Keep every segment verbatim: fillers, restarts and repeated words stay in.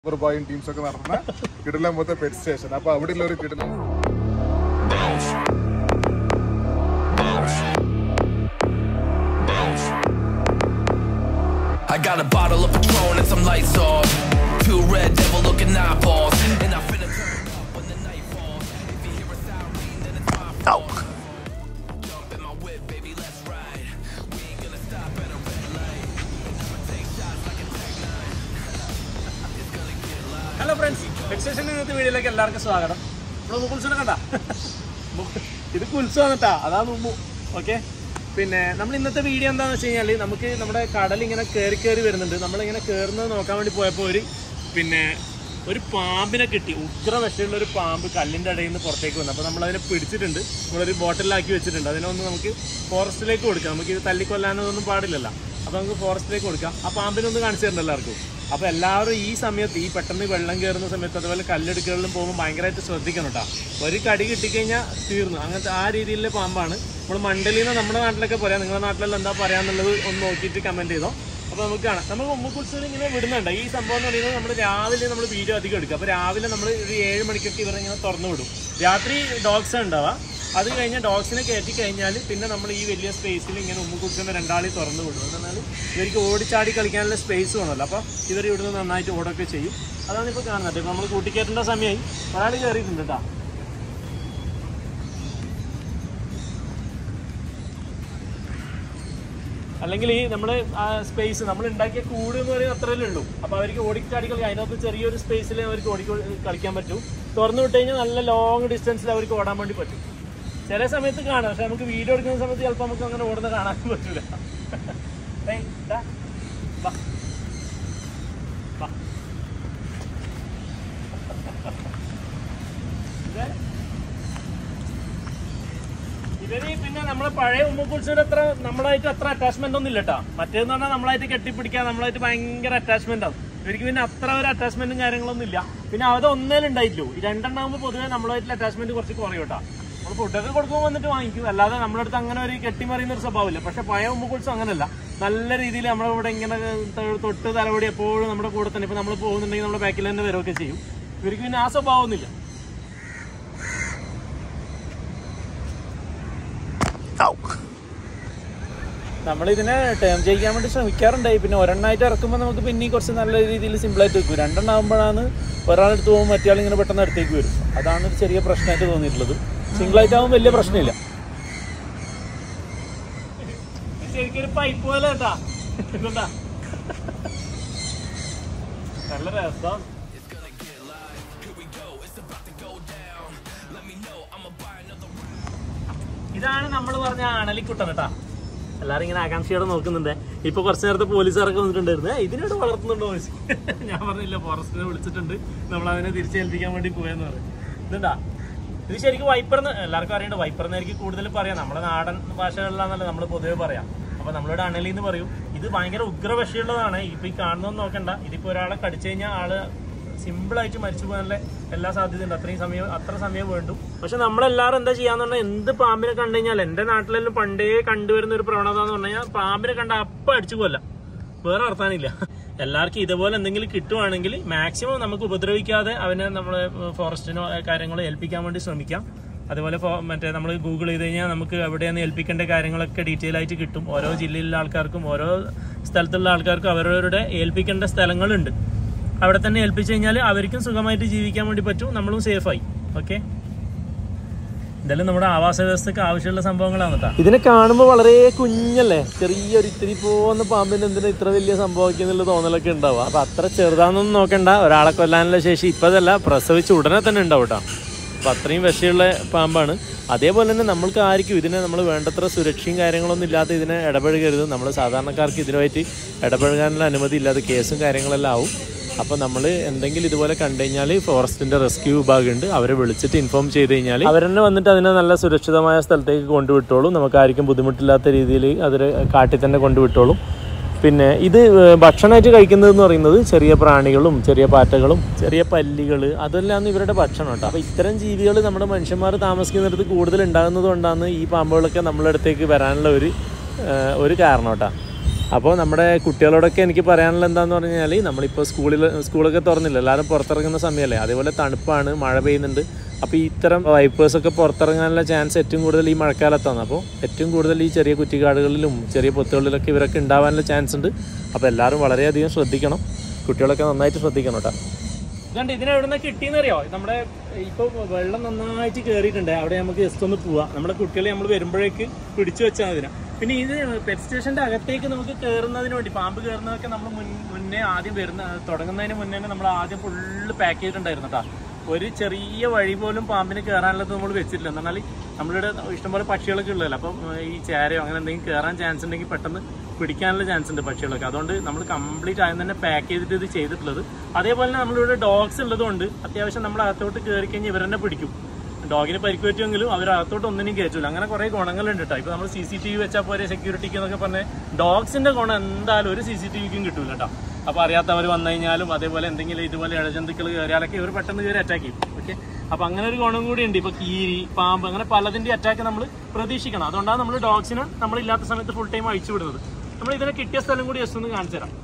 ബോയും ടീംസൊക്കെ നടത്തുന്ന കിടിലം പോലത്തെ പെറ്റ് സ്റ്റേഷൻ. അപ്പൊ അവിടെ ഉള്ള ഒരു കിടിലം I got a bottle of Patron and some lights off. Two red devil looking eyeballs. And I finna turn up when the night falls. If you hear a siren, then it's my fault. Jump in my whip, baby, let's ride. We ain't gonna stop at a red light. I'ma take shots like a tech nine. It's gonna get live. Hello friends, Petstation ഇന്നത്തെ വീഡിയോയിലേക്ക് എല്ലാവർക്കും സ്വാഗതം. നമ്മൾ മുക്കുൽസിനെ കണ്ടാ? ഇത് കുൽസാണ് കേട്ടാ, അതാണ് മുമ്പ്. ഓക്കെ, പിന്നെ നമ്മൾ ഇന്നത്തെ വീഡിയോ എന്താണെന്ന് വെച്ച് കഴിഞ്ഞാൽ നമുക്ക് നമ്മുടെ കടൽ ഇങ്ങനെ കയറി കയറി വരുന്നുണ്ട്. നമ്മളിങ്ങനെ കയറുന്നത് നോക്കാൻ വേണ്ടി പോയപ്പോൾ ഒരു പിന്നെ ഒരു പാമ്പിനെ കിട്ടി. ഉഗ്ര വിഷമുള്ള ഒരു പാമ്പ് കല്ലിൻ്റെ ഇടയിൽ നിന്ന് പുറത്തേക്ക് വന്നു. അപ്പോൾ നമ്മളതിനെ പിടിച്ചിട്ടുണ്ട്, നമ്മളൊരു ബോട്ടിലാക്കി വെച്ചിട്ടുണ്ട്. അതിനൊന്ന് നമുക്ക് ഫോറസ്റ്റിലേക്ക് കൊടുക്കാം. നമുക്ക് ഇത് തല്ലിക്കൊല്ലാനൊന്നും പാടില്ലല്ലോ. അപ്പോൾ നമുക്ക് ഫോറസ്റ്റിലേക്ക് കൊടുക്കാം. ആ പാമ്പിനൊന്ന് കാണിച്ചു തരണ്ട എല്ലാവർക്കും. അപ്പോൾ എല്ലാവരും ഈ സമയത്ത് ഈ പെട്ടെന്ന് വെള്ളം കയറുന്ന സമയത്ത് അതുപോലെ കല്ലെടുക്കുകളിലും പോകുമ്പോൾ ഭയങ്കരമായിട്ട് ശ്രദ്ധിക്കണം കേട്ടോ. ഒരു കടി കിട്ടിക്കഴിഞ്ഞാൽ തീർന്നു. അങ്ങനത്തെ ആ രീതിയിലുള്ള പാമ്പാണ്. നമ്മൾ മണ്ടലിൽ നിന്ന് നമ്മുടെ നാട്ടിലൊക്കെ പറയാം, നിങ്ങളുടെ നാട്ടിലെല്ലാം എന്താ പറയാന്നുള്ളത് ഒന്ന് നോക്കിയിട്ട് കമൻറ്റ് ചെയ്തോ. അപ്പോൾ നമുക്ക് കാണാം. നമ്മൾ മുക്കുൽസിൽ ഇങ്ങനെ വിടുന്നുണ്ട്. ഈ സംഭവം എന്ന് പറയുന്നത് നമ്മൾ രാവിലെ നമ്മൾ വീഡിയോ അധികം എടുക്കുക. അപ്പോൾ രാവിലെ നമ്മൾ ഒരു ഏഴ് മണിക്കൊക്കെ ഇവരെ ഇങ്ങനെ തുറന്നു വിടും. രാത്രി ഡോഗ്സ് ഉണ്ടാവുക. അത് കഴിഞ്ഞ് ഡോഗ്സിനെ കയറ്റി കഴിഞ്ഞാൽ പിന്നെ നമ്മൾ ഈ വലിയ സ്പേസിൽ ഇങ്ങനെ ഉമ്മുക്കുൽസിൻ്റെ രണ്ടാളി തുറന്നു വിടും. എന്ന് പറഞ്ഞാൽ ഇവർക്ക് ഓടിച്ചാടി കളിക്കാനുള്ള സ്പേസ് വേണമല്ലോ. അപ്പോൾ ഇവർ ഇവിടുന്ന് നന്നായിട്ട് ഓടൊക്കെ ചെയ്യും. അതാണ് ഇപ്പോൾ കാണുന്നത്. ഇപ്പോൾ നമ്മൾ കൂട്ടിക്കയറ്റേണ്ട സമയമായി. ഒരാൾ കയറിയിട്ടുണ്ട് കേട്ടോ. അല്ലെങ്കിൽ ഈ നമ്മൾ ആ സ്പേസ് നമ്മൾ ഉണ്ടാക്കിയ കൂട് എന്ന് പറയുന്നത് അത്രയല്ലേ ഉള്ളൂ. അപ്പോൾ അവർക്ക് ഓടിച്ചാടി കളി അതിനകത്ത് ചെറിയൊരു സ്പേസിൽ അവർക്ക് ഓടി കളിക്കാൻ പറ്റും. തുറന്നു വിട്ട് കഴിഞ്ഞാൽ നല്ല ലോങ് ഡിസ്റ്റൻസിൽ അവർക്ക് ഓടാൻ വേണ്ടി പറ്റും. ചില സമയത്ത് കാണാം, പക്ഷെ നമുക്ക് വീഡിയോ എടുക്കുന്ന സമയത്ത് ചിലപ്പോൾ നമുക്ക് അങ്ങനെ ഓടുന്ന കാണാൻ പറ്റൂല. ഇവര് പിന്നെ നമ്മളെ പഴയ ഉമ്മുക്കുൽസിന്റെ അത്ര നമ്മളായിട്ട് അത്ര അറ്റാച്ച്മെന്റ് ഒന്നും ഇല്ല കേട്ടോ. മറ്റേന്ന് പറഞ്ഞാൽ നമ്മളായിട്ട് കെട്ടിപ്പിടിക്കാൻ നമ്മളായിട്ട് ഭയങ്കര അറ്റാച്ച്മെന്റ് ആവും. ഇവർക്ക് പിന്നെ അത്ര ഒരു അറ്റാച്ച്മെന്റും കാര്യങ്ങളൊന്നും ഇല്ല. പിന്നെ അത് ഒന്നേലും ഉണ്ടായില്ലോ. ഈ രണ്ടെണ്ണാകുമ്പോൾ പൊതുവെ നമ്മളായിട്ടുള്ള അറ്റാച്ച്മെന്റ് കുറച്ച് കുറയും കേട്ടോ. നമ്മൾ ഫുഡൊക്കെ കൊടുക്കുമ്പോൾ വന്നിട്ട് വാങ്ങിക്കും, അല്ലാതെ നമ്മുടെ അടുത്ത് അങ്ങനെ ഒരു കെട്ടിമറിയുന്ന ഒരു സ്വഭാവമില്ല. പക്ഷെ പഴയ ഉമ്മുക്കുൽസ് അങ്ങനെയല്ല. നല്ല രീതിയിൽ നമ്മളിവിടെ ഇങ്ങനെ തൊട്ട് തലവടി എപ്പോഴും നമ്മുടെ കൂടെ തന്നെ. ഇപ്പൊ നമ്മൾ പോകുന്നുണ്ടെങ്കിൽ നമ്മുടെ ബാക്കിൽ തന്നെ വരികയൊക്കെ ചെയ്യും. ഇവർക്ക് പിന്നെ ആ സ്വഭാവമൊന്നുമില്ല. നമ്മളിതിനെ ടേം ചെയ്യിക്കാൻ വേണ്ടി ശ്രമിക്കാറുണ്ടായി. പിന്നെ ഒരെണ്ണമായിട്ട് ഇറക്കുമ്പോൾ നമുക്ക് പിന്നെ കുറച്ച് നല്ല രീതിയിൽ സിമ്പിളായിട്ട് വെക്കും. രണ്ടെണ്ണമാകുമ്പോഴാണ് ഒരാളെടുത്ത് പോകുമ്പോൾ മറ്റേ ആളിങ്ങനെ പെട്ടെന്ന് അടുത്തേക്ക് വരും. അതാണ് ഒരു ചെറിയ പ്രശ്നമായിട്ട് തോന്നിയിട്ടുള്ളത്. സിംഗിളായിട്ടാകുമ്പോൾ വലിയ പ്രശ്നമില്ല. ശരിക്കൊരു പൈപ്പ് പോലെ കേട്ടാ. എന്താ നല്ല രസം. ഇതാണ് നമ്മൾ പറഞ്ഞ അണലിക്കുട്ടൻ കേട്ടാ. എല്ലാവരും ഇങ്ങനെ ആകാംക്ഷയോടെ നോക്കുന്നുണ്ട്. ഇപ്പൊ കുറച്ചു നേരത്തെ പോലീസുകാരൊക്കെ വന്നിട്ടുണ്ടായിരുന്നു. ഇതിനോട് വളർത്തുന്നുണ്ടോ ചോദിച്ചു. ഞാൻ പറഞ്ഞില്ല, ഫോറസ്റ്റിനെ വിളിച്ചിട്ടുണ്ട്, നമ്മൾ അതിനെ തിരിച്ചേൽപ്പിക്കാൻ വേണ്ടി പോയെന്ന് പറയും. ഇതുണ്ടാ, ഇത് ശരിക്കും വൈപ്പർന്ന് എല്ലാവർക്കും അറിയണ്ട. വൈപ്പർന്നായിരിക്കും കൂടുതൽ പറയാം. നമ്മുടെ നാടൻ ഭാഷകളിലാണെന്നല്ല നമ്മൾ പൊതുവെ പറയാം. അപ്പൊ നമ്മളിവിടെ അണലി എന്ന് പറയും. ഇത് ഭയങ്കര ഉഗ്ര വിഷയമുള്ളതാണ്. ഇപ്പൊ ഈ കാണുന്നതെന്ന് നോക്കണ്ട. ഇതിപ്പോ ഒരാളെ കടിച്ചു കഴിഞ്ഞാൽ ആള് സിമ്പിളായിട്ട് മരിച്ചു പോകാനുള്ള എല്ലാ സാധ്യതയുണ്ട്. അത്രയും സമയം അത്ര സമയം വേണ്ടു. പക്ഷെ നമ്മളെല്ലാവരും എന്താ ചെയ്യാന്ന് പറഞ്ഞാൽ, എന്ത് പാമ്പിനെ കണ്ടു കഴിഞ്ഞാൽ, എന്റെ നാട്ടിലെല്ലാം പണ്ടേ കണ്ടുവരുന്ന ഒരു പ്രവണത എന്ന് പറഞ്ഞു കഴിഞ്ഞാൽ പാമ്പിനെ കണ്ട അപ്പം അടിച്ചു കൊല്ലാം. വേറെ അർത്ഥാനില്ല. എല്ലാവർക്കും ഇതുപോലെ എന്തെങ്കിലും കിട്ടുവാണെങ്കിൽ മാക്സിമം നമുക്ക് ഉപദ്രവിക്കാതെ അവനെ നമ്മൾ ഫോറസ്റ്റിനോ കാര്യങ്ങളോ ഏൽപ്പിക്കാൻ വേണ്ടി ശ്രമിക്കാം. അതുപോലെ മറ്റേ നമ്മൾ ഗൂഗിൾ ചെയ്ത് കഴിഞ്ഞാൽ നമുക്ക് എവിടെയാണ് ഏൽപ്പിക്കേണ്ട കാര്യങ്ങളൊക്കെ ഡീറ്റെയിൽ ആയിട്ട് കിട്ടും. ഓരോ ജില്ലയിലുള്ള ആൾക്കാർക്കും ഓരോ സ്ഥലത്തുള്ള ആൾക്കാർക്കും അവരവരുടെ ഏൽപ്പിക്കേണ്ട സ്ഥലങ്ങളുണ്ട്. അവിടെ തന്നെ ഏൽപ്പിച്ചു കഴിഞ്ഞാൽ അവർക്കും സുഖമായിട്ട് ജീവിക്കാൻ വേണ്ടി പറ്റും, നമ്മളും സേഫായി. ഓക്കെ, ഇതെല്ലാം നമ്മുടെ ആവാസ വ്യവസ്ഥക്ക് ആവശ്യമുള്ള സംഭവങ്ങളാണ് കേട്ടോ. ഇതിനെ കാണുമ്പോൾ വളരെ കുഞ്ഞല്ലേ, ചെറിയൊരു ഇത്തിരി പോകുന്ന പാമ്പിന് എന്തിനാ ഇത്ര വലിയ സംഭവിക്കുക എന്നുള്ള തോന്നലൊക്കെ ഉണ്ടാവും. അപ്പം അത്ര ചെറുതാണെന്നൊന്നും നോക്കണ്ട. ഒരാളെ കൊല്ലാനുള്ള ശേഷി ഇപ്പതല്ല, പ്രസവിച്ച് ഉടനെ തന്നെ ഉണ്ടാവും കേട്ടോ. അപ്പം അത്രയും വിഷയുള്ള പാമ്പാണ്. അതേപോലെ തന്നെ നമ്മൾക്ക് ആർക്കും ഇതിനെ നമ്മൾ വേണ്ടത്ര സുരക്ഷയും കാര്യങ്ങളൊന്നും ഇല്ലാതെ ഇതിനെ ഇടപഴകരുത്. നമ്മൾ സാധാരണക്കാർക്ക് ഇതിനുമായിട്ട് ഇടപഴകാനുള്ള അനുമതി ഇല്ലാതെ കേസും കാര്യങ്ങളെല്ലാം ആവും. അപ്പോൾ നമ്മൾ എന്തെങ്കിലും ഇതുപോലെ കണ്ടു കഴിഞ്ഞാൽ ഫോറസ്റ്റിൻ്റെ റെസ്ക്യൂ വിഭാഗമുണ്ട്. അവരെ വിളിച്ചിട്ട് ഇൻഫോം ചെയ്ത് കഴിഞ്ഞാൽ അവർ തന്നെ വന്നിട്ട് അതിനെ നല്ല സുരക്ഷിതമായ സ്ഥലത്തേക്ക് കൊണ്ടുവിട്ടോളും. നമുക്ക് ആർക്കും ബുദ്ധിമുട്ടില്ലാത്ത രീതിയിൽ അതിൽ കാട്ടിൽ തന്നെ കൊണ്ടുവിട്ടോളും. പിന്നെ ഇത് ഭക്ഷണമായിട്ട് കഴിക്കുന്നതെന്ന് പറയുന്നത് ചെറിയ പ്രാണികളും ചെറിയ പാറ്റകളും ചെറിയ പല്ലികൾ അതെല്ലാം ഇവരുടെ ഭക്ഷണം കേട്ടോ. അപ്പോൾ ഇത്തരം ജീവികൾ നമ്മുടെ മനുഷ്യന്മാർ താമസിക്കുന്നിടത്ത് കൂടുതൽ ഉണ്ടാകുന്നത് കൊണ്ടാണ് ഈ പാമ്പുകളൊക്കെ നമ്മളെ അടുത്തേക്ക് വരാനുള്ള ഒരു ഒരു കാരണം കേട്ടോ. അപ്പോൾ നമ്മുടെ കുട്ടികളോടൊക്കെ എനിക്ക് പറയാനുള്ള എന്താണെന്ന് പറഞ്ഞു കഴിഞ്ഞാൽ നമ്മളിപ്പോൾ സ്കൂളിൽ സ്കൂളൊക്കെ തുറന്നില്ല, എല്ലാവരും പുറത്തിറങ്ങുന്ന സമയമല്ലേ, അതേപോലെ തണുപ്പാണ്, മഴ പെയ്യുന്നുണ്ട്. അപ്പോൾ ഈ ഇത്തരം വൈപ്പേഴ്സൊക്കെ പുറത്തിറങ്ങാനുള്ള ചാൻസ് ഏറ്റവും കൂടുതൽ ഈ മഴക്കാലത്താണ്. അപ്പോൾ ഏറ്റവും കൂടുതൽ ഈ ചെറിയ കുറ്റിക്കാടുകളിലും ചെറിയ പൊത്തുകളിലൊക്കെ ഇവരൊക്കെ ഉണ്ടാവാനുള്ള ചാൻസ് ഉണ്ട്. അപ്പോൾ എല്ലാവരും വളരെയധികം ശ്രദ്ധിക്കണം, കുട്ടികളൊക്കെ നന്നായിട്ട് ശ്രദ്ധിക്കണം കേട്ടോ. ഇതുകൊണ്ട് ഇതിനെ എവിടെ നിന്ന് കിട്ടിയെന്നറിയോ? നമ്മുടെ ഇപ്പോൾ വെള്ളം നന്നായിട്ട് കയറിയിട്ടുണ്ട്, അവിടെ നമുക്ക് ജസ്റ്റ് ഒന്ന് പോവാം. നമ്മുടെ കുട്ടികളെ നമ്മൾ വരുമ്പോഴേക്ക് പിടിച്ചു വെച്ചാൽ അതിനാ. പിന്നെ ഇത് പെറ്റ് സ്റ്റേഷൻ്റെ അകത്തേക്ക് നമുക്ക് കയറുന്നതിന് വേണ്ടി, പാമ്പ് കയറുന്നതൊക്കെ നമ്മൾ മുൻ മുന്നേ ആദ്യം വരുന്ന തുടങ്ങുന്നതിന് മുന്നേ നമ്മൾ ആദ്യം ഫുള്ള് പാക്ക് ചെയ്തിട്ടുണ്ടായിരുന്നു കേട്ടോ. ഒരു ചെറിയ വഴി പോലും പാമ്പിന് കയറാനുള്ളത് നമ്മൾ വെച്ചിട്ടില്ല. എന്ന് പറഞ്ഞാൽ നമ്മളിവിടെ ഇഷ്ടംപോലെ പക്ഷികളൊക്കെ ഉള്ളതല്ല, അപ്പം ഈ ചേരയോ അങ്ങനെ എന്തെങ്കിലും കയറാൻ ചാൻസ് ഉണ്ടെങ്കിൽ പെട്ടെന്ന് പിടിക്കാനുള്ള ചാൻസ് ഉണ്ട് പക്ഷികളൊക്കെ. അതുകൊണ്ട് നമ്മൾ കംപ്ലീറ്റ് ആദ്യം തന്നെ പാക്ക് ചെയ്തിട്ട് ഇത് ചെയ്തിട്ടുള്ളത്. അതേപോലെ തന്നെ നമ്മളിവിടെ ഡോഗ്സ് ഉള്ളതുകൊണ്ട് അത്യാവശ്യം നമ്മൾ അകത്തോട്ട് കയറി കഴിഞ്ഞാൽ ഇവർ തന്നെ പിടിക്കും. ഡോഗിന് പരിക്ക് പറ്റുമെങ്കിലും അവർ അകത്തോട്ട് ഒന്നിനും കയറ്റില്ല. അങ്ങനെ കുറേ ഗുണങ്ങളുണ്ട് കേട്ടോ. ഇപ്പോൾ നമ്മൾ സി സി ടി വി വെച്ചാൽ പോലെ സെക്യൂരിറ്റിക്ക് എന്നൊക്കെ പറഞ്ഞാൽ ഡോഗ്സിൻ്റെ ഗുണം എന്തായാലും ഒരു സി സി ടി വിക്കും കിട്ടില്ല കേട്ടോ. അപ്പോൾ അറിയാത്തവർ വന്നു കഴിഞ്ഞാലും അതേപോലെ എന്തെങ്കിലും ഇതുപോലെ ഇഴജന്തുക്കൾ കയറിയാലൊക്കെ ഇവർ പെട്ടെന്ന് കയറി അറ്റാക്ക് ചെയ്യും. ഓക്കെ, അപ്പോൾ അങ്ങനെ ഒരു ഗുണം കൂടി ഉണ്ട്. ഇപ്പോൾ കീരി, പാമ്പ്, അങ്ങനെ പലതിൻ്റെ അറ്റാക്ക് നമ്മൾ പ്രതീക്ഷിക്കണം. അതുകൊണ്ടാണ് നമ്മൾ ഡോഗ്സിനെ നമ്മളില്ലാത്ത സമയത്ത് ഫുൾ ടൈം അഴിച്ചു വിടുന്നത്. നമ്മൾ ഇതിനെ കിട്ടിയ സ്ഥലം കൂടി ജസ്റ്റ് ഒന്ന് കാണിച്ചു തരാം.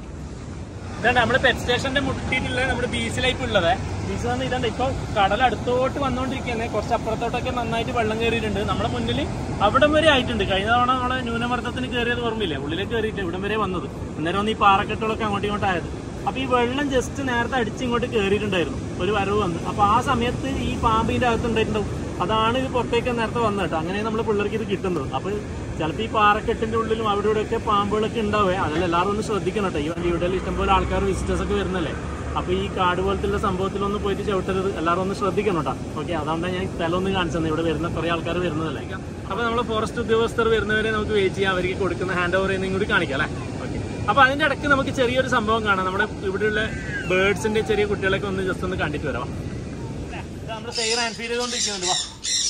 ഇതാണ് നമ്മൾ പെറ്റ് സ്റ്റേഷന്റെ മുട്ടിയിട്ടുള്ള നമ്മുടെ ബീച്ച് ലൈഫ് ഉള്ളത്. ബീച്ച് വന്ന് ഇതാണ്ട് ഇപ്പോൾ കടൽ അടുത്തോട്ട് വന്നുകൊണ്ടിരിക്കുന്നത്. കുറച്ച് അപ്പുറത്തോട്ടൊക്കെ നന്നായിട്ട് വെള്ളം കയറിയിട്ടുണ്ട്. നമ്മുടെ മുന്നിൽ അവിടം വരെ ആയിട്ടുണ്ട്. കഴിഞ്ഞ തവണ നമ്മളെ ന്യൂനമർദ്ദത്തിന് കയറിയത് ഓർമ്മയില്ല, ഉള്ളിലേക്ക് കയറിയിട്ട് ഇവിടം വരെ വന്നത്. അന്നേരം വന്ന് ഈ പാറക്കെട്ടുകളൊക്കെ അങ്ങോട്ടും ഇങ്ങോട്ടായത്. അപ്പോൾ ഈ വെള്ളം ജസ്റ്റ് നേരത്തെ അടിച്ച് ഇങ്ങോട്ട് കയറിയിട്ടുണ്ടായിരുന്നു, ഒരു വരവ് വന്ന്. അപ്പോൾ ആ സമയത്ത് ഈ പാമ്പിൻ്റെ അകത്തുണ്ടായിട്ടുണ്ടാവും. അതാണ് ഇത് പുറത്തേക്ക് നേരത്തെ വന്നത് കേട്ടോ. അങ്ങനെ നമ്മൾ പിള്ളേർക്ക് ഇത് കിട്ടുന്നത്. അപ്പോൾ ചിലപ്പോൾ ഈ പാറക്കെട്ടിൻ്റെ ഉള്ളിലും അവിടെ ഇവിടെയൊക്കെ പാമ്പുകളൊക്കെ ഉണ്ടാവേ. അതെല്ലാം എല്ലാവരും ഒന്ന് ശ്രദ്ധിക്കണം കേട്ടോ. ഈ ഇവിടെ ഇഷ്ടംപോലെ ആൾക്കാർ വിസിറ്റേഴ്സൊക്കെ വരുന്നല്ലേ. അപ്പോൾ ഈ കാട് പോലത്തുള്ള സംഭവത്തിലൊന്നും പോയിട്ട് ചവിട്ടരുത്, എല്ലാവരും ഒന്ന് ശ്രദ്ധിക്കണം കേട്ടോ. ഓക്കെ, അതുകൊണ്ടാണ് ഞാൻ സ്ഥലം ഒന്ന് കാണിച്ചത്. ഇവിടെ വരുന്ന കുറേ ആൾക്കാർ വരുന്നതല്ലേ. അപ്പോൾ നമ്മൾ ഫോറസ്റ്റ് ഉദ്യോഗസ്ഥർ വരുന്നവരെ നമുക്ക് വെയിറ്റ് ചെയ്യാം, അവർക്ക് കൊടുക്കുന്ന ഹാൻഡ് ഓവർ ചെയ്യുന്നതും കൂടി കാണിക്കാം അല്ലേ. ഓക്കെ, അപ്പോൾ അതിൻ്റെ ഇടയ്ക്ക് നമുക്ക് ചെറിയൊരു സംഭവം കാണാം. നമ്മുടെ ഇവിടെയുള്ള ബേർഡ്സിൻ്റെ ചെറിയ കുട്ടികളൊക്കെ ഒന്ന് ജസ്റ്റ് ഒന്ന് കണ്ടിട്ട് വരാം. നമ്മുടെ സെയർ ആൻഡ് ഫീഡ് ചെയ്തുകൊണ്ടിരിക്കുന്നുണ്ട്. വാ,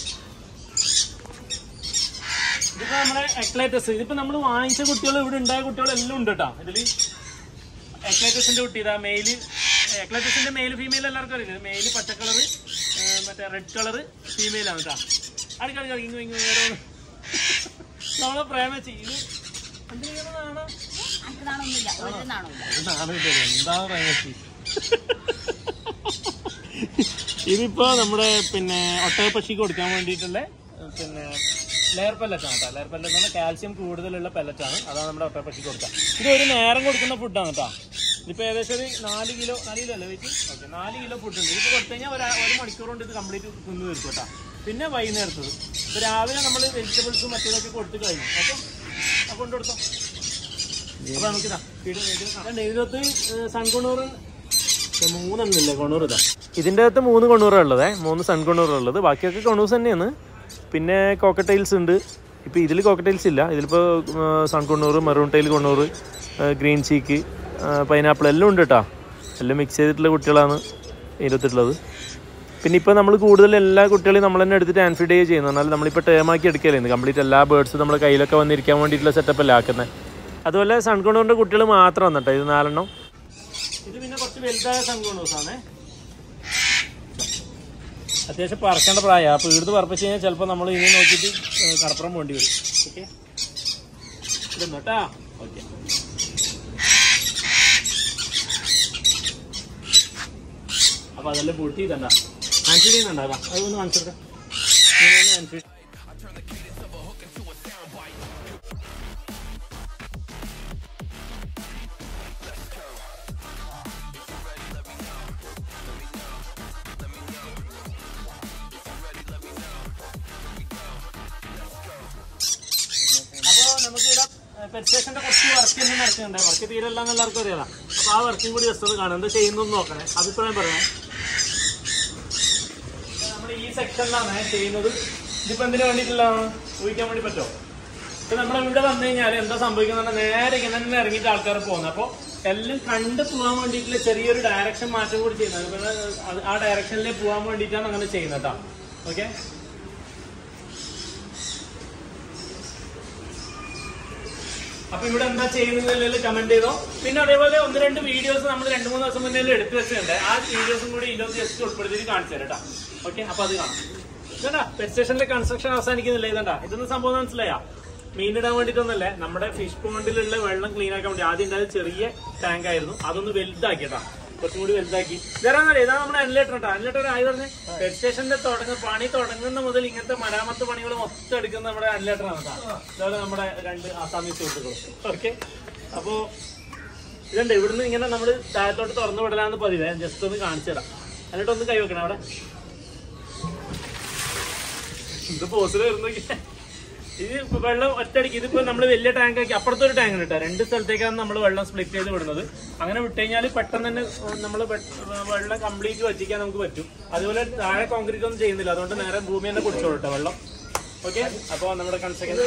ഇതിപ്പോ നമ്മുടെ എക്ലൈറ്റസ്. ഇതിപ്പോ നമ്മൾ വാങ്ങിച്ച കുട്ടികൾ, ഇവിടെ ഉണ്ടായ കുട്ടികളെല്ലാം ഉണ്ട് കേട്ടോ. ഇതിൽ എക്ലൈറ്റസിന്റെ കുട്ടി ഇതാ മെയില്. എക്ലൈറ്റസിന്റെ മെയിൽ ഫീമെയിൽ എല്ലാവർക്കും അറിയില്ല. മെയില് പച്ച കളറ്, മറ്റേ റെഡ് കളറ് ഫീമെയിലാണ് കേട്ടോ. അടുക്കള ഇങ്ങ് ഇങ്ങ് വേറെ നമ്മളെ പ്രേമിച്ച് ഇത് എന്തിനാണ് എന്താ പ്രേമിച്ച്. ഇതിപ്പോ നമ്മുടെ പിന്നെ ഒട്ടകപ്പക്ഷിക്ക് കൊടുക്കാൻ വേണ്ടിയിട്ടുള്ള പിന്നെ ലെയർ പെല്ലറ്റാണ് കേട്ടോ. ലെയർ പെല്ലറ്റ് എന്ന് പറഞ്ഞാൽ കാൽസ്യം കൂടുതലുള്ള പെല്ലറ്റാണ്. അതാണ് നമ്മുടെ ഒട്ടകപ്പക്ഷിക്ക് കൊടുക്കുക. ഇത് ഒരു നേരം കൊടുക്കുന്ന ഫുഡാണ് കേട്ടോ. ഇതിപ്പോൾ ഏകദേശം ഒരു നാല് കിലോ നാല് കിലോ അല്ലേ വെച്ച് ഓക്കെ നാല് കിലോ ഫുഡ് ഉണ്ട്. ഇതിപ്പോൾ കൊടുത്തു കഴിഞ്ഞാൽ ഒരു ഒരു മണിക്കൂർ കൊണ്ട് ഇത് കംപ്ലീറ്റ് തിന്ന് തീർക്കും കേട്ടോ. പിന്നെ വൈകുന്നേരത്തത് ഇപ്പോൾ രാവിലെ നമ്മൾ വെജിറ്റബിൾസും മറ്റേതൊക്കെ കൊടുത്ത് കഴിഞ്ഞു. അപ്പം കൊണ്ടു കൊടുത്തോ. അപ്പോൾ നമുക്കിതാ ഇതിനകത്ത് സൺകൊണൂറ് മൂന്നെണ്ണില്ലേ കൊണൂർ. ഇതാ ഇതിൻ്റെ അകത്ത് മൂന്ന് കൊണൂറാണ് ഉള്ളത്, മൂന്ന് സൺ കൊണൂറുള്ളത്. ബാക്കിയൊക്കെ കൊണൂസ് തന്നെയാണ്. പിന്നെ കോക്കറ്റൈൽസ് ഉണ്ട്. ഇപ്പോൾ ഇതിൽ കോക്കറ്റൈൽസ് ഇല്ല. ഇതിലിപ്പോൾ sun conure, maroon tail conure, green cheek, pineapple എല്ലാം ഉണ്ട് കേട്ടോ. എല്ലാം മിക്സ് ചെയ്തിട്ടുള്ള കുട്ടികളാണ് ഇരുപത്തിട്ടുള്ളത്. പിന്നെ ഇപ്പോൾ നമ്മൾ കൂടുതൽ എല്ലാ കുട്ടികളെയും നമ്മൾ തന്നെ എടുത്തിട്ട് ആൻഫീഡ് ചെയ്യുക ചെയ്യുന്നത്. എന്നാൽ നമ്മളിപ്പോൾ ടേമാക്കി എടുക്കലായിരുന്നു. കംപ്ലീറ്റ് എല്ലാ ബേർഡ്സും നമ്മുടെ കയ്യിലൊക്കെ വന്നിരിക്കാൻ വേണ്ടിയിട്ടുള്ള സെറ്റപ്പല്ലേ ആക്കുന്നത്. അതുപോലെ സൺ കൊണ്ണൂറിൻ്റെ കുട്ടികൾ മാത്രമാണ് കേട്ടോ ഇത് നാലെണ്ണം. ഇത് പിന്നെ കുറച്ച് വലുതായ സൺ കൊണ്ണൂസാണ്. അത്യാവശ്യം പറക്കേണ്ട പ്രായമാണ്. അപ്പോൾ ഇവിടുന്ന് പറപ്പിച്ച് കഴിഞ്ഞാൽ ചിലപ്പോൾ നമ്മൾ ഇതിനെ നോക്കിയിട്ട് കടപ്പുറം പോകേണ്ടി വരും. ഓക്കെ, ഇതൊന്നും കേട്ടാ. ഓക്കെ, അപ്പോൾ അതെല്ലാം പൂട്ടി ഇതണ്ട ഹാൻഡ് ചെയ്യുന്നുണ്ടാകാം. അതൊന്ന് കാണിച്ചെടുക്കാം. ഹാൻഡ് ഫീഡ് പെറ്റ് സ്റ്റേഷന്റെ കുറച്ച് വർക്ക് തന്നെ നടക്കുന്നുണ്ട്. വർക്ക് തീരെല്ലാം എല്ലാവർക്കും അറിയാം. അപ്പോൾ ആ വർക്കും കൂടി ജസ്റ്റ് ഒന്ന് കാണാം. എന്താ ചെയ്യുന്നതെന്ന് നോക്കണേ, അഭിപ്രായം പറയണേ. നമ്മൾ ഈ സെക്ഷനിലാണ് ചെയ്യുന്നത്. ഇതിപ്പോൾ എന്തിനു വേണ്ടിയിട്ടുള്ളതാണ് ഊഹിക്കാൻ വേണ്ടി പറ്റുമോ? ഇപ്പം നമ്മൾ ഇവിടെ വന്നു കഴിഞ്ഞാൽ എന്താ സംഭവിക്കുന്നത്, നേരെ ഇങ്ങനെ തന്നെ ഇറങ്ങിയിട്ട് ആൾക്കാർ പോകുന്നത്. അപ്പോൾ എല്ലാം കണ്ട് പോകാൻ വേണ്ടിയിട്ടുള്ള ചെറിയൊരു ഡയറക്ഷൻ മാറ്റം കൂടി ചെയ്യുന്നത്. ആ ഡയറക്ഷനിലേക്ക് പോകാൻ വേണ്ടിയിട്ടാണ് അങ്ങനെ ചെയ്യുന്നത് കേട്ടോ. ഓക്കെ, അപ്പൊ ഇവിടെ എന്താ ചെയ്യുന്നതിൽ കമന്റ് ചെയ്തോ. പിന്നെ അതേപോലെ ഒന്ന് രണ്ട് വീഡിയോസ് നമ്മൾ രണ്ട് മൂന്ന് ദിവസം മുന്നേ എടുത്തു വെച്ചിട്ടുണ്ട്. ആ വീഡിയോസും കൂടി ഇതിനകത്ത് ജസ്റ്റ് ഉൾപ്പെടുത്തിയിട്ട് കാണിച്ചു തരാം കേട്ടോ. ഓക്കെ, അപ്പൊ അത് കാണാം. ഇതണ്ടാ പെറ്റ് സ്റ്റേഷനിലെ കൺസ്ട്രക്ഷൻ അവസാനിക്കുന്നില്ല. ഇതണ്ടാ ഇതൊന്നും സംഭവം മനസ്സിലായാ. മീനിടാൻ വേണ്ടിയിട്ടൊന്നല്ലേ, നമ്മുടെ ഫിഷ് പോണ്ടിലുള്ള വെള്ളം ക്ലീൻ ആക്കാൻ വേണ്ടി. ആദ്യം ഉണ്ടായത് ചെറിയ ടാങ്ക് ആയിരുന്നു, അതൊന്ന് വലുതാക്കിട്ടാ, കുറച്ചും കൂടി വലുതാക്കി. ഇതാണെന്നല്ലേ, ഇതാണ് നമ്മുടെ അൻലേറ്റർ കേട്ടോ. അൻലേറ്റർ ആയി പറഞ്ഞ് പെറ്റ് സ്റ്റേഷന്റെ തുടങ്ങുന്ന പണി തുടങ്ങുന്ന മുതൽ ഇങ്ങനത്തെ മരാമത്ത് പണികൾ മൊത്തം എടുക്കുന്ന നമ്മുടെ അൻലേറ്ററാണ് കേട്ടോ. അതുപോലെ നമ്മുടെ രണ്ട് ആസാമി സുഹൃത്തുക്കളും. ഓക്കെ, അപ്പോ ഇതുണ്ട്. ഇവിടുന്ന് ഇങ്ങനെ നമ്മൾ താഴത്തോട്ട് തുറന്നു വിടലാന്ന് പതിവ്. ജസ്റ്റ് ഒന്ന് കാണിച്ചു തരാം. എന്നിട്ട് ഒന്ന് കൈ വെക്കണം അവിടെ. ഇത് പോസിൽ വരുന്നു. ഇത് വെള്ളം ഒറ്റയടിക്ക്, ഇതിപ്പോ നമ്മൾ വലിയ ടാങ്ക് ആക്കി അപ്പുറത്തെ ഒരു ടാങ്ക് ഇട്ടാ, രണ്ട് സ്ഥലത്തേക്കാണ് നമ്മൾ വെള്ളം സ്പ്ലിറ്റ് ചെയ്ത് വിടുന്നത്. അങ്ങനെ വിട്ട് കഴിഞ്ഞാൽ പെട്ടെന്ന് തന്നെ നമ്മൾ വെള്ളം കംപ്ലീറ്റ് വറ്റിക്കാൻ നമുക്ക് പറ്റും. അതുപോലെ താഴെ കോൺക്രീറ്റ് ഒന്നും ചെയ്യുന്നില്ല, അതുകൊണ്ട് നേരെ ഭൂമി തന്നെ കുടിച്ചോളൂ കേട്ടോ വെള്ളം. ഓക്കെ, അപ്പൊ നമ്മുടെ കൺസ്ട്രക്ഷൻ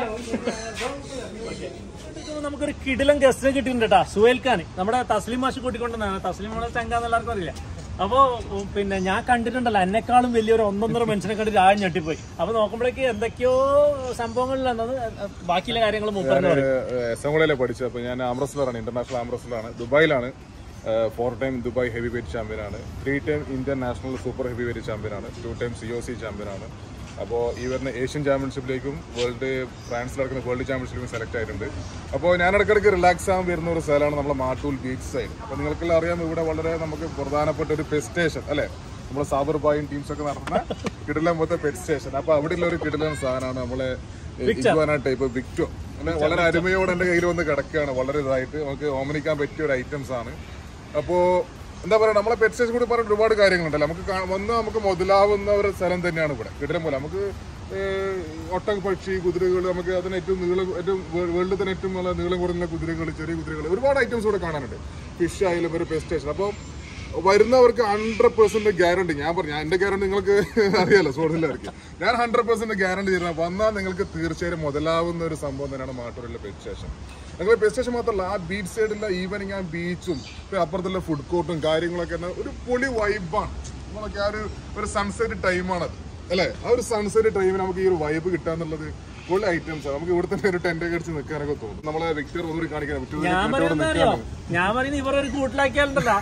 നമുക്കൊരു കിടിലം ഗസ്റ്റ് കിട്ടിയിട്ടുണ്ട് കേട്ടോ. സുഹേൽ ഖാൻ, നമ്മുടെ തസ്ലിം മാഷ് കൂട്ടിക്കൊണ്ടെന്നാണ്. തസ്ലിം നമ്മളെ ചങ്കാന്ന് എല്ലാവർക്കും അറിയില്ല. അപ്പോ പിന്നെ ഞാൻ കണ്ടിട്ടുണ്ടല്ലോ, എന്നെക്കാളും വലിയൊരു ഒന്നൊന്നര മനുഷ്യനെ കണ്ടിട്ട് ആ ഞെട്ടിപ്പോയി. അപ്പൊ നോക്കുമ്പോഴേക്ക് എന്തൊക്കെയോ സംഭവങ്ങളിലാണ് ബാക്കിയുള്ള കാര്യങ്ങൾ എസ് പഠിച്ചത്. അപ്പൊ ഞാൻ ആംറസ്ലറാണ്, ഇന്റർനാഷണൽ ആംറസ്ലറാണ്. ദുബായിലാണ്. Four time Dubai heavy weight ചാമ്പ്യനാണ്. Three time Indian national super heavy weight ചാമ്പ്യനാണ്. Two time C O C ചാമ്പ്യനാണ്. അപ്പോൾ ഈ വരുന്ന ഏഷ്യൻ ചാമ്പ്യൻഷിപ്പിലേക്കും വേൾഡ് ഫ്രാൻസിൽ നടക്കുന്ന വേൾഡ് ചാമ്പ്യൻഷിപ്പിലും സെലക്ട് ആയിട്ടുണ്ട്. അപ്പോൾ ഞാൻ ഇടയ്ക്കിടയ്ക്ക് റിലാക്സ് ആകാൻ വരുന്ന ഒരു സ്ഥലമാണ് നമ്മുടെ മാട്ടൂൽ ബീച്ച് സൈഡ്. അപ്പോൾ നിങ്ങൾക്കെല്ലാം അറിയാം, ഇവിടെ വളരെ നമുക്ക് പ്രധാനപ്പെട്ട ഒരു പെറ്റ് സ്റ്റേഷൻ അല്ലേ, നമ്മുടെ സാബർ ബായും ടീംസൊക്കെ നടത്തുന്ന കിടിലൻ മൊത്തം പെറ്റ് സ്റ്റേഷൻ. അപ്പോൾ അവിടെയുള്ള ഒരു കിടിലൻ സാധനമാണ് നമ്മളെ ഇഗ്വാന ടൈപ്പ് വിക്ടോ. അങ്ങനെ വളരെ അരുമയോടെ എൻ്റെ കയ്യിൽ വന്ന് കിടക്കുകയാണ്. വളരെ ഇതായിട്ട് നമുക്ക് ഓമനിക്കാൻ പറ്റിയ ഒരു ഐറ്റംസ് ആണ്. അപ്പോൾ എന്താ പറയുക, നമ്മളെ പെറ്റ് സ്റ്റേഷൻ കൂടി പറഞ്ഞ ഒരുപാട് കാര്യങ്ങളുണ്ടല്ലോ. നമുക്ക് വന്ന് നമുക്ക് മുതലാവുന്ന ഒരു സ്ഥലം തന്നെയാണ് ഇവിടെ കിടിലം പോലെ. നമുക്ക് ഒട്ടക പക്ഷി, കുതിരകൾ, നമുക്ക് അതിന് ഏറ്റവും നീളം, ഏറ്റവും വേൾഡിൽ തന്നെ ഏറ്റവും നല്ല നീളം കുറഞ്ഞ കുതിരകൾ, ചെറിയ കുതിരകൾ, ഒരുപാട് ഐറ്റംസ് ഇവിടെ കാണാനുണ്ട്. ഫിഷ് ആയാലും ഒരു പെറ്റ് സ്റ്റേഷൻ. അപ്പോൾ വരുന്നവർക്ക് ഹൺഡ്രഡ് പെർസെന്റ് ഗ്യാരണ്ടി, ഞാൻ പറഞ്ഞു എൻ്റെ ഗ്യാരണ്ടി നിങ്ങൾക്ക് അറിയാലോ സോഷ്യലായിരിക്കും, ഞാൻ ഹൺഡ്രഡ് പെർസെന്റ് ഗ്യാരണ്ടി തരുന്നത്. വന്നാൽ നിങ്ങൾക്ക് തീർച്ചയായും മുതലാവുന്ന ഒരു സംഭവം തന്നെയാണ് മാട്ടൂരിലെ പെറ്റ് സ്റ്റേഷൻ. ഞങ്ങൾ പെറ്റ് സ്റ്റേഷൻ മാത്രമല്ല, ആ ബീച്ച് സൈഡിലെ ഈവനിങ് ആ ബീച്ചും അപ്പുറത്തുള്ള ഫുഡ് കോർട്ടും കാര്യങ്ങളൊക്കെ ഒരു പൊളി വൈബാണ്. നമ്മളൊക്കെ ആ ഒരു ഒരു സൺസെറ്റ് ടൈമാണത് അല്ലേ. ആ ഒരു സൺസെറ്റ് ടൈമിൽ നമുക്ക് ഈ ഒരു വൈബ് കിട്ടാന്നുള്ളത് പൊളി ഐറ്റംസ്. നമുക്ക് ഇവിടെ തന്നെ ഒരു ടെന്റ് അടിച്ച് നിൽക്കാനൊക്കെ തോന്നും. നമ്മളെ വിക്ടർ ഒന്നുകൂടി കാണിക്കാൻ ഞാൻ പറയുന്നത് ഇവർ ഒരു കൂട്ടിലാക്കിയാലുണ്ടല്ലോ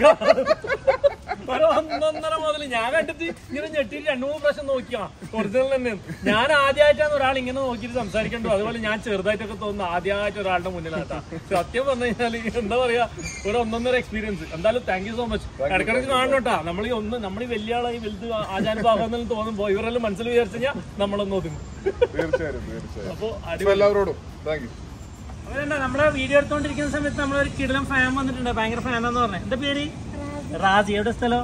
ഒരു ഒന്നൊന്നര മുതൽ ഞാൻ കണ്ടിട്ട് ഇങ്ങനെ ഞെട്ടിട്ട് രണ്ടു മൂന്ന് പ്രാവശ്യം നോക്കിയാ ഒറിജിനൽ തന്നെ. ഞാൻ ആദ്യമായിട്ടാണ് ഒരാൾ ഇങ്ങനെ നോക്കിയിട്ട് സംസാരിക്കേണ്ടത്. അതുപോലെ ഞാൻ ചെറുതായിട്ടൊക്കെ തോന്നുന്നു ആദ്യമായിട്ട് ഒരാളുടെ മുന്നിലാട്ടാ. സത്യം പറഞ്ഞു കഴിഞ്ഞാല് എന്താ പറയാ, ഒരു ഒന്നൊന്നര എക്സ്പീരിയൻസ്. എന്തായാലും താങ്ക് യു സോ മച്ച്. ഇടക്കിടക്ക് കാണണോട്ടാ. നമ്മൾ ഈ ഒന്ന് നമ്മൾ ഈ വലിയ ആളായി വലുത് ആചാരഭാഗമെന്നും തോന്നുമ്പോ ഇവരെല്ലാം മനസ്സിൽ വിചാരിച്ചു കഴിഞ്ഞാൽ നമ്മളൊന്നും ഒതുങ്ങും. അപ്പൊ എല്ലാവരോടും താങ്ക് യു. അവരെന്താ നമ്മളെ വീഡിയോ എടുത്തോണ്ടിരിക്കുന്ന സമയത്ത് നമ്മളൊരു കിടിലം ഫാൻ വന്നിട്ടുണ്ട്, ഭയങ്കര ഫാനാന്ന് പറഞ്ഞത്. എന്താ പേര്? റാജി. എവിടെ സ്ഥലം?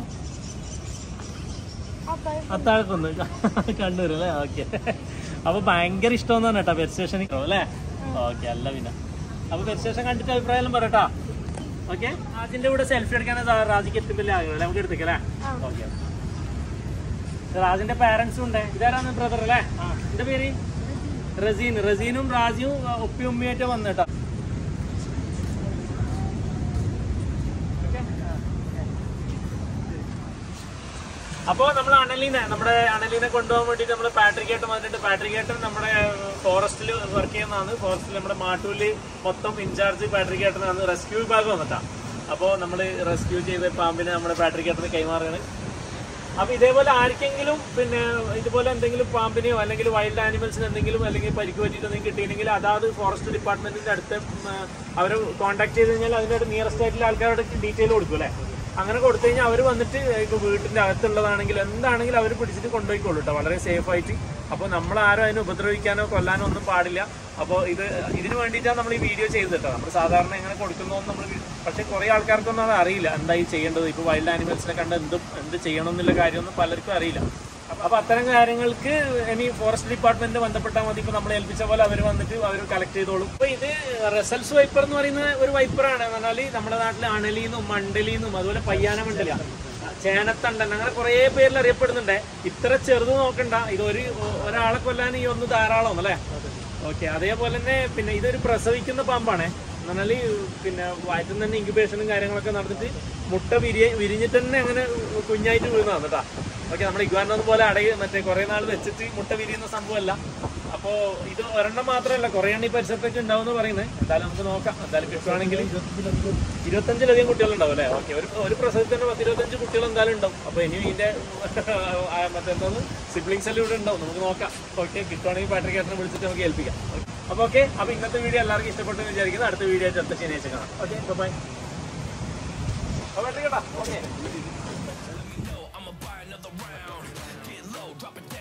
അത്താഴക്കൊന്ന്, കണ്ണൂര് അല്ലേ. ഓക്കെ, അപ്പൊ ഭയങ്കര ഇഷ്ടമെന്ന് പറഞ്ഞ കേട്ടോ പെറ്റ് സ്റ്റേഷനിൽ അല്ലേ. ഓക്കെ, അല്ല പിന്നെ അപ്പൊ പെറ്റ് സ്റ്റേഷൻ കണ്ടിട്ട് അഭിപ്രായം പറയട്ടാ. ഓക്കെ, അതിന്റെ കൂടെ സെൽഫി എടുക്കാൻ റാജിക്ക് എത്തുമ്പില്ലേ ആകുമല്ലേ, നമുക്ക് എടുത്തേക്കല്ലേ. ഓക്കെ, റാജിന്റെ പാരന്റ്സും ഉണ്ട്. ഇതാരാണ് ബ്രദർ അല്ലേ? ആ, എന്റെ പേര് റസീൻ. റസീനും റാജിയും ഉപ്പി ഉമ്മിയായിട്ട് വന്നിട്ടാ. അപ്പോൾ നമ്മൾ അണലീനെ നമ്മുടെ അണലീനെ കൊണ്ടുപോകാൻ വേണ്ടിയിട്ട് നമ്മൾ പാട്രിക്കേട്ടൻ വന്നിട്ട്, പാട്രിക്കേട്ടൻ നമ്മുടെ ഫോറസ്റ്റിൽ വർക്ക് ചെയ്യുന്നതാണ്. ഫോറസ്റ്റിൽ നമ്മുടെ മാട്ടൂരിൽ മൊത്തം ഇൻചാർജ് പാട്രിക്കേട്ടനാണ്. റെസ്ക്യൂ വിഭാഗം വന്നിട്ടാണ്. അപ്പോൾ നമ്മൾ റെസ്ക്യൂ ചെയ്ത പാമ്പിനെ നമ്മുടെ പാട്രിക്കേട്ടന് കൈമാറുകയാണ്. അപ്പൊ ഇതേപോലെ ആർക്കെങ്കിലും പിന്നെ ഇതുപോലെ എന്തെങ്കിലും പാമ്പിനെയോ അല്ലെങ്കിൽ വൈൽഡ് ആനിമൽസിന് എന്തെങ്കിലും അല്ലെങ്കിൽ പരിക്ക് പറ്റിയിട്ട് എന്തെങ്കിലും കിട്ടിയിട്ടുണ്ടെങ്കിൽ അതാത് ഫോറസ്റ്റ് ഡിപ്പാർട്ട്മെന്റിന്റെ അടുത്ത് അവർ കോൺടാക്ട് ചെയ്ത് കഴിഞ്ഞാൽ അതിന്റെ നിയറസ്റ്റ് ആയിട്ടുള്ള ആൾക്കാരുടെ ഡീറ്റെയിൽ കൊടുക്കും അല്ലേ. അങ്ങനെ കൊടുത്തു കഴിഞ്ഞാൽ അവർ വന്നിട്ട് ഇപ്പോൾ വീട്ടിൻ്റെ അകത്തുള്ളതാണെങ്കിൽ എന്താണെങ്കിലും അവർ പിടിച്ചിട്ട് കൊണ്ടുപോയിക്കോളൂ കേട്ടോ, വളരെ സേഫ് ആയിട്ട്. അപ്പോൾ നമ്മളാരും അതിനെ ഉപദ്രവിക്കാനോ കൊല്ലാനോ ഒന്നും പാടില്ല. അപ്പോൾ ഇത് ഇതിന് വേണ്ടിയിട്ടാണ് നമ്മൾ ഈ വീഡിയോ ചെയ്തത് കേട്ടോ. നമ്മൾ സാധാരണ എങ്ങനെ കൊടുക്കുന്നതെന്ന് നമ്മൾ, പക്ഷേ കുറേ ആൾക്കാർക്കൊന്നും അത് അറിയില്ല എന്തായി ചെയ്യേണ്ടത്. ഇപ്പോൾ വൈൽഡ് ആനിമൽസിനെ കണ്ട് എന്തും എന്ത് ചെയ്യണം എന്നുള്ള കാര്യമൊന്നും പലർക്കും അറിയില്ല. അപ്പോൾ അത്തരം കാര്യങ്ങൾക്ക് ഇനി ഫോറസ്റ്റ് ഡിപ്പാർട്ട്മെന്റ് ബന്ധപ്പെട്ടാൽ മതി. ഇപ്പോൾ നമ്മൾ ഏൽപ്പിച്ച പോലെ അവർ വന്നിട്ട് അവർ കളക്ട് ചെയ്തോളും. അപ്പോൾ ഇത് റസൽസ് വൈപ്പർ എന്ന് പറയുന്ന ഒരു വൈപ്പറാണ്. എന്ന് പറഞ്ഞാൽ നമ്മുടെ നാട്ടിൽ അണലിന്നും മണ്ടലിന്നും അതുപോലെ പയ്യാന മണ്ടല, ചേനത്തണ്ടൻ, അങ്ങനെ കുറേ പേരിൽ അറിയപ്പെടുന്നുണ്ട്. ഇത്ര ചെറുത് നോക്കണ്ട, ഇതൊരു ഒരാളെ കൊല്ലാൻ ഈ ഒന്ന് ധാരാളം അല്ലേ. ഓക്കെ, അതേപോലെ തന്നെ പിന്നെ ഇതൊരു പ്രസവിക്കുന്ന പാമ്പാണ്. എന്ന് പറഞ്ഞാൽ പിന്നെ വയറ്റിൽ തന്നെ ഇൻക്യുബേഷനും കാര്യങ്ങളൊക്കെ നടന്നിട്ട് മുട്ട വിരിയ വിരിഞ്ഞിട്ട് തന്നെ അങ്ങനെ കുഞ്ഞായിട്ട് വീഴുന്നതാണ് കേട്ടോ. ഓക്കെ, നമ്മുടെ ഇഗ്വാനോന്ന് പോലെ അടയി മറ്റേ കുറെ നാൾ വെച്ചിട്ട് മുട്ട വിരിയുന്ന സംഭവമല്ല. അപ്പോ ഇത് ഒരെണ്ണം മാത്രമല്ല, കുറെ എണ്ണി പരിസരത്തൊക്കെ ഉണ്ടാവും എന്ന് പറയുന്നത്. എന്തായാലും നമുക്ക് നോക്കാം. എന്തായാലും കിട്ടുവാണെങ്കിൽ ഇരുപത്തഞ്ചിലധികം കുട്ടികളുണ്ടാവും അല്ലേ? ഓക്കെ, ഒരു ഒരു പ്രസവത്തിന് പത്തിരുപത്തഞ്ച് കുട്ടികൾ എന്തായാലും ഉണ്ടാവും. അപ്പൊ ഇനി ഇതിന്റെ മറ്റെന്തോന്ന് സിബ്ലിങ്സ് എല്ലാം ഇവിടെ ഉണ്ടാവും. നമുക്ക് നോക്കാം. ഓക്കെ, കിട്ടുവാണെങ്കിൽ പാട്രിക് ഏട്ടനെ വിളിച്ചിട്ട് നമുക്ക് ഏൽപ്പിക്കാം. അപ്പൊ ഓക്കെ, അപ്പൊ ഇന്നത്തെ വീഡിയോ എല്ലാവർക്കും ഇഷ്ടപ്പെട്ടെന്ന് വിചാരിക്കുന്നു. അടുത്ത വീഡിയോ ആയിട്ട് അടുത്ത ശനിയാഴ്ച കാണാം. Okay, bye. Okay, I'ma buy another round. Get low, drop it